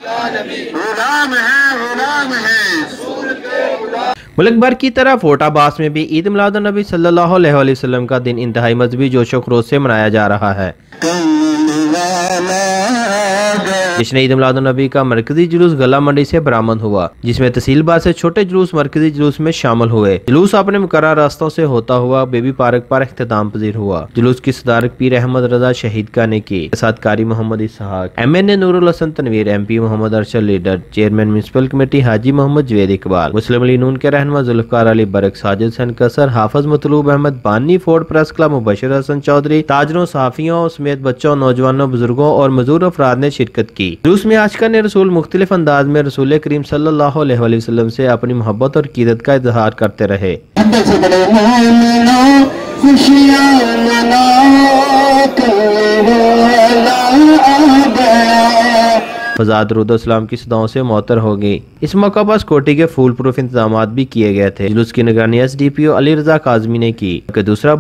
गुलाम है, गुलाम है। मुल्क भर की तरह फोर्टाबास में भी ईद मिलादुन नबी सल्लल्लाहु अलैहि वसल्लम का दिन इंतहाई मजहबी जोशो खरोश से मनाया जा रहा है। जश्न ईद मिलादुन नबी का मरकजी जुलूस गला मंडी से बरामद हुआ, जिसमें तहसीलबाद से छोटे जुलूस मरकजी जुलूस में शामिल हुए। जुलूस अपने मुकर्रर रास्तों से होता हुआ बेबी पार्क पर इख्तिताम पजीर हुआ। जुलूस की सदारत पीर अहमद रजा शहीद का ने की, साथ Qari Mohammad Ishaq, MNA Noorul Hasan Tanveer, MP Mohammad Arshad leader, chairman municipal committee Haji Mohammad Javed Iqbal, Muslim League Noon के रहनुमा जुल्फकार अली बरक, साजिद हसन कसर, हाफिज मतलूब अहमद, बानी Ford press club, Mubashir Hasan Chaudhry, ताजरों, साफियों समेत बच्चों, नौजवानों, बुजुर्गों और मजदूर अफराद ने शिरकत की। जुलूस में आशिकान ने रसूल मुख्तलिफ अंदाज में रसूल करीम सल्लल्लाहु अलैहि वसल्लम से अपनी मोहब्बत और कीदत का इजहार करते रहे। फज़ा दुरूद सलाम की सदाओं से मुअत्तर हो गई। इस मौका पर सिक्योरिटी के फूल प्रूफ इंतजाम भी किए गए थे। जुलूस की निगरानी SDPO अली रजा काज़मी ने की, दूसरा